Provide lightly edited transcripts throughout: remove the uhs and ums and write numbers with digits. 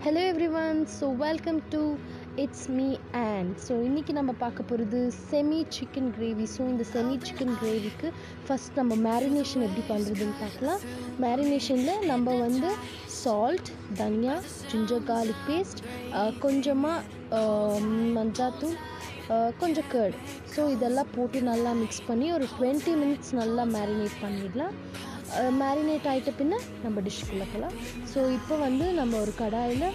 Hello everyone, so welcome to It's Me and so இன்னைக்கு நம்ம பார்க்க போகிறது செமி சிக்கன் கிரேவி. ஸோ இந்த செமி சிக்கன் கிரேவிக்கு ஃபஸ்ட் நம்ம மேரினேஷன் எப்படி பண்ணுறதுன்னு பார்க்கலாம். மேரினேஷனில் நம்ம வந்து சால்ட், தனியா, ஜிஞ்சர் கார்லிக் பேஸ்ட், கொஞ்சமாக மஞ்சாத்தூள், கொஞ்சம் கர்ட், ஸோ இதெல்லாம் போட்டு நல்லா மிக்ஸ் பண்ணி ஒரு 20 minutes நல்லா மேரினேட் பண்ணிடலாம். மேரினேட் ஆகிட்ட பின்ன நம்ம டிஷ்ஷுக்குள்ளே போகலாம். ஸோ இப்போ வந்து நம்ம ஒரு கடாயில்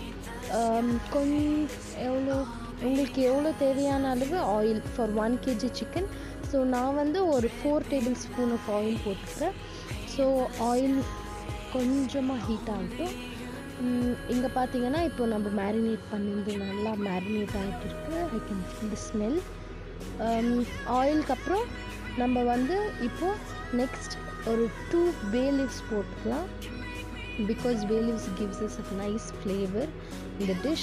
உங்களுக்கு எவ்வளோ தேவையான அளவு oil for 1 kg chicken. So நான் வந்து ஒரு 4 tablespoon ஆஃப் ஆயில் போட்டுக்கிறேன். ஸோ ஆயில் கொஞ்சமாக ஹீட் ஆகட்டும். இங்கே பார்த்தீங்கன்னா இப்போ நம்ம மேரினேட் பண்ணிட்டு நல்லா மேரினேட் ஆகிட்டு இருக்கு. I can feel the smell. ஆயிலுக்கு அப்புறம் நம்ம வந்து இப்போது நெக்ஸ்ட் ஒரு 2 bay leaves போட்டுக்கலாம். Because bay leaves gives us a nice flavor in the dish.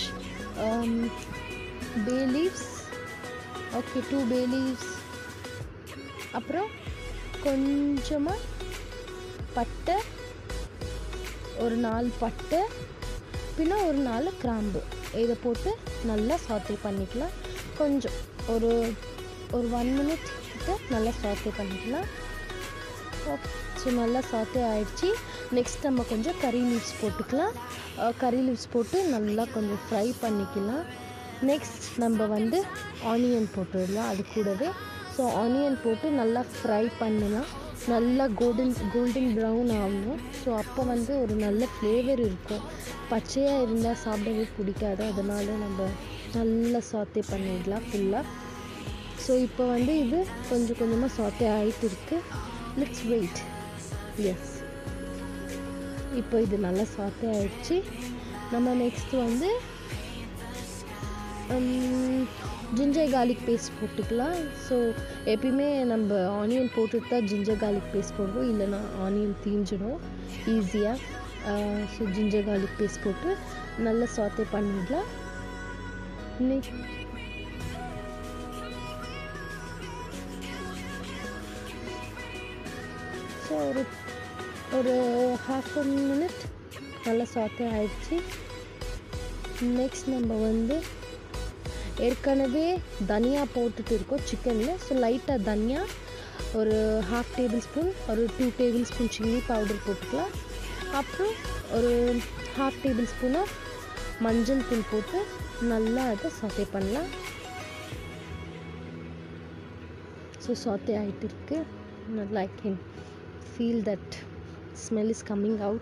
bay leaves, okay, 2 bay leaves. அப்புறம் கொஞ்சமாக பட்டை, ஒரு 4 பட்டை, பின்ன ஒரு 4 கிராம்பு, இதை போட்டு நல்லா சாட்டே பண்ணிக்கலாம். கொஞ்சம் ஒரு 1 minute கிட்ட நல்லா சாட்டே பண்ணிக்கலாம். ஸோ நல்லா சாட்டே ஆகிடுச்சி. நெக்ஸ்ட் நம்ம கொஞ்சம் கறி லீவ்ஸ் போட்டுக்கலாம். கறி லீவ்ஸ் போட்டு நல்லா கொஞ்சம் ஃப்ரை பண்ணிக்கலாம். நெக்ஸ்ட் நம்ம வந்து ஆனியன் போட்டுடலாம் அது கூடவே. ஸோ ஆனியன் போட்டு நல்லா ஃப்ரை பண்ணலாம். நல்லா கோல்டன் ப்ரௌன் ஆகணும். ஸோ அப்போ வந்து ஒரு நல்ல ஃப்ளேவர் இருக்கும். பச்சையாக இருந்தால் சாப்பிடவே பிடிக்காது, அதனால் நம்ம நல்லா சாட்டே பண்ணிடலாம் ஃபுல்லாக. ஸோ இப்போ வந்து இது கொஞ்சம் கொஞ்சமாக சாட்டே ஆகிட்டு இருக்குது. Let's wait. எஸ், இப்போ இது நல்லா சாட்டே ஆகிடுச்சு. நம்ம நெக்ஸ்ட் வந்து ஜிஞ்சர் கார்லிக் பேஸ்ட் போட்டுக்கலாம். ஸோ எப்பயுமே நம்ம ஆனியன் போட்டுட்டு தான் ஜிஞ்சர் கார்லிக் பேஸ்ட் போடுவோம், இல்லைன்னா ஆனியன் தீஞ்சிடும் ஈஸியாக. ஸோ ஜிஞ்சர் கார்லிக் பேஸ்ட் போட்டு நல்லா சாட்டே பண்ணிடலாம். ஸோ ஒரு half a minute நல்லா சாட்டே ஆகிடுச்சு. நெக்ஸ்ட் நம்ம வந்து ஏற்கனவே தனியா போட்டுட்டு இருக்கோம் சிக்கனில். ஸோ லைட்டாக தனியா ஒரு 1/2 tablespoon, ஒரு 2 tablespoon சில்லி பவுடர் போட்டுக்கலாம். அப்புறம் ஒரு 1/2 tablespoon ஆஃப் மஞ்சள் தூள் போட்டு நல்லா அதை சாட்டே பண்ணலாம். ஸோ சாட்டே ஆகிட்டு இருக்கு. நல்லா I can feel that smell is coming out.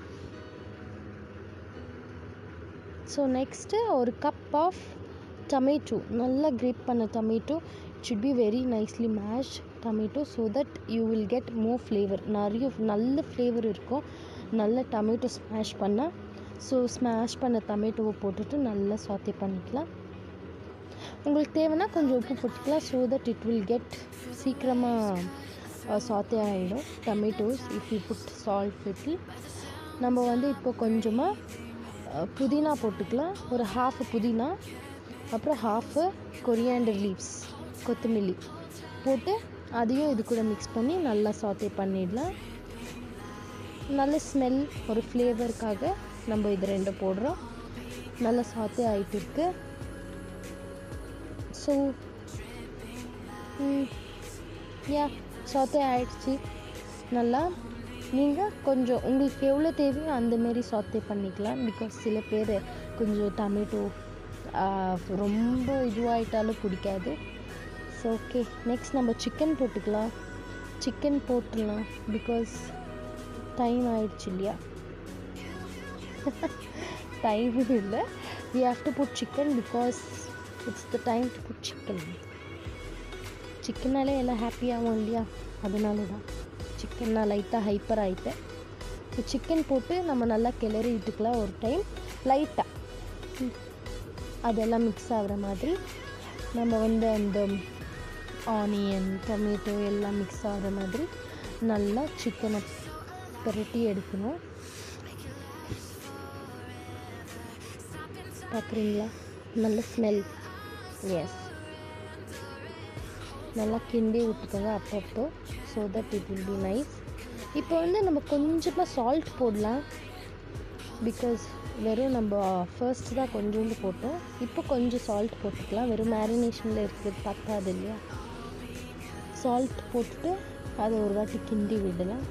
So next ஒரு cup of tomato, நல்லா grate பண்ண tomato. It should be very nicely mashed tomato so that you will get more flavor. நிறைய நல்ல flavor இருக்கும் நல்ல tomato smash பண்ணால். So smash பண்ண டொமேட்டோவை போட்டுட்டு நல்லா சாட்டே பண்ணிக்கலாம். உங்களுக்கு தேவைன்னா கொஞ்சம் உப்பு போட்டுக்கலாம். So that it will get சீக்கிரமாக சாட்டே ஆகிடும் tomatoes if you put salt little. நம்ம வந்து இப்போ கொஞ்சமாக புதினா போட்டுக்கலாம். ஒரு 1/2 புதினா, அப்புறம் 1/2 கொரியாண்டர் லீவ்ஸ், கொத்தமல்லி போட்டு அதையும் இது கூட மிக்ஸ் பண்ணி நல்லா சாட்டே பண்ணிடலாம். நல்ல ஸ்மெல், ஒரு ஃப்ளேவருக்காக நம்ம இது 2 போடுறோம். நல்லா சாட்டே ஆகிட்டு இருக்கு. ஸோ சாட்டே ஆகிடுச்சு நல்லா. நீங்கள் கொஞ்சம் உங்களுக்கு எவ்வளோ தேவையோ அந்தமாரி சாட்டே பண்ணிக்கலாம். பிகாஸ் சில பேர் கொஞ்சம் டொமேட்டோ ரொம்ப இதுவாகிட்டாலும் பிடிக்காது. ஸோ ஓகே, நெக்ஸ்ட் நம்ம சிக்கன் போட்டுக்கலாம். சிக்கன் போட்டுடலாம் பிகாஸ் டைம் ஆகிடுச்சு இல்லையா. டைம் இல்லை, we have to put chicken because it's the time to put chicken. சிக்கனாலே எல்லாம் ஹாப்பியாகும் இல்லையா, அதனால தான் சிக்கன் நான் லைட்டாக ஹைப்பர் ஆகிட்டேன். ஸோ சிக்கன் போட்டு நம்ம நல்லா கிளறி விட்டுக்கலாம் ஒரு டைம் லைட்டாக. அதெல்லாம் மிக்ஸ் ஆகிற மாதிரி நம்ம வந்து அந்த ஆனியன் டொமேட்டோ எல்லாம் மிக்ஸ் ஆகிற மாதிரி நல்லா சிக்கனை புரட்டி எடுக்கணும். பார்க்குறீங்களா, நல்ல ஸ்மெல். எஸ், நல்லா கிண்டி விட்டுக்கோங்க அப்பப்போ. So that it will be nice. இப்போ வந்து நம்ம கொஞ்சமாக சால்ட் போடலாம். பிகாஸ் வெறும் நம்ம ஃபர்ஸ்ட் தான் கொஞ்சோண்டு போட்டோம், இப்போ கொஞ்சம் சால்ட் போட்டுக்கலாம். வெறும் மேரினேஷனில் இருக்கிறது பத்தாது இல்லையா, சால்ட் போட்டுட்டு அதை ஒரு வாட்டி கிண்டி விடலாம்.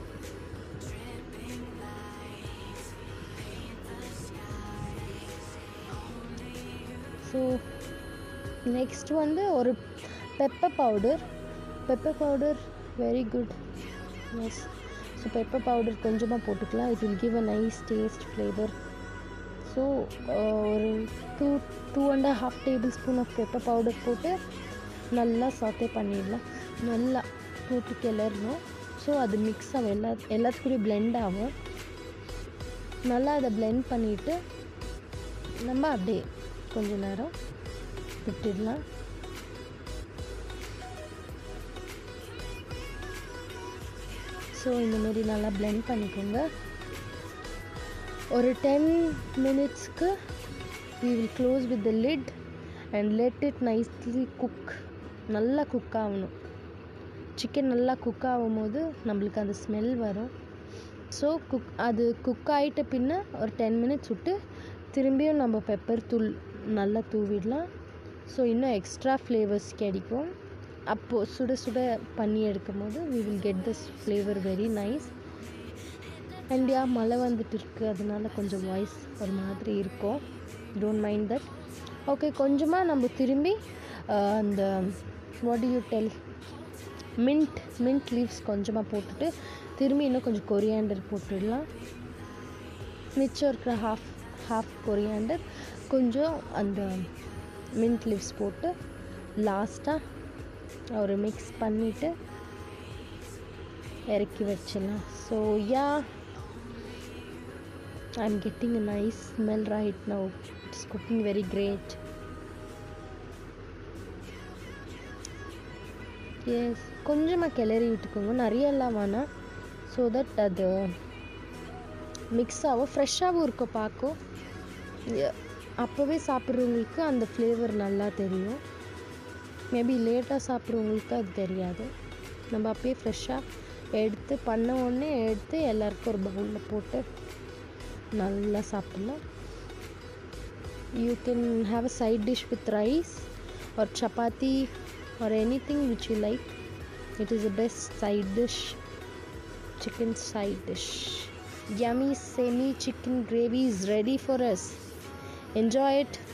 ஸோ நெக்ஸ்ட் வந்து ஒரு pepper powder very good. Yes, so pepper powder கொஞ்சமாக போட்டுக்கலாம். It will give a nice taste flavour. So ஒரு 2.5 tablespoon of pepper powder போட்டு நல்லா சாட்டே பண்ணிடலாம். நல்லா போட்டு கிளறணும். ஸோ அது மிக்ஸ் ஆகும், எல்லாத்துக்கூடயும் பிளெண்ட் ஆகும். நல்லா அதை பிளெண்ட் பண்ணிவிட்டு நம்ம அப்படியே கொஞ்ச நேரம் விட்டுடலாம். ஸோ இந்தமாரி நல்லா பிளெண்ட் பண்ணிக்கோங்க. ஒரு 10 மினிட்ஸ்க்கு we will close with the lid and let it nicely cook. நல்லா குக் ஆகணும். சிக்கன் நல்லா குக் ஆகும்போது நம்மளுக்கு அந்த ஸ்மெல் வரும். ஸோ அது குக் ஆகிட்ட பின்ன ஒரு 10 மினிட்ஸ் விட்டு திரும்பியும் நம்ம பெப்பர் தூள் நல்லா தூவிடலாம். ஸோ இன்னும் எக்ஸ்ட்ரா ஃப்ளேவர்ஸ் கிடைக்கும். அப்போது சுட சுட பண்ணி எடுக்கும் போது we will get this flavor very nice. And மழை வந்துட்டு இருக்குது, அதனால கொஞ்சம் வாய்ஸ் ஒரு மாதிரி இருக்கும், டோன்ட் மைண்ட் தட். ஓகே, கொஞ்சமாக நம்ம திரும்பி அந்த what do you tell mint leaves கொஞ்சமாக போட்டுட்டு திரும்பி இன்னும் கொஞ்சம் கொரியாண்டர் போட்டுடலாம். மிச்சம் இருக்கிற ஹாஃப் கொரியாண்டர் கொஞ்சம் அந்த மின்ட் லீவ்ஸ் போட்டு லாஸ்ட்டாக ஒரு மிக்ஸ் பண்ணிவிட்டு இறக்கி வச்சிடலாம். So I'm getting a nice smell right now. It's cooking very great. Yes, கொஞ்சமாக கிளறி விட்டுக்கோங்க, நிறையெல்லாம் வேணாம். ஸோ தட் அது மிக்ஸ் ஆகும், ஃப்ரெஷ்ஷாகவும் இருக்கும் பார்க்கும். அப்போவே சாப்பிட்றவங்களுக்கு அந்த ஃப்ளேவர் நல்லா தெரியும். மேபி லேட்டாக சாப்பிட்றவங்களுக்கு அது தெரியாது. நம்ம அப்போயே ஃப்ரெஷ்ஷாக எடுத்து பண்ண உடனே எடுத்து எல்லாருக்கும் ஒரு பவுலில் போட்டு நல்லா சாப்பிட்லாம். You can have a side dish with rice or chapati or anything which you like. It is the best side dish, chicken side dish. Yummy semi chicken gravy is ready for us. Enjoy it.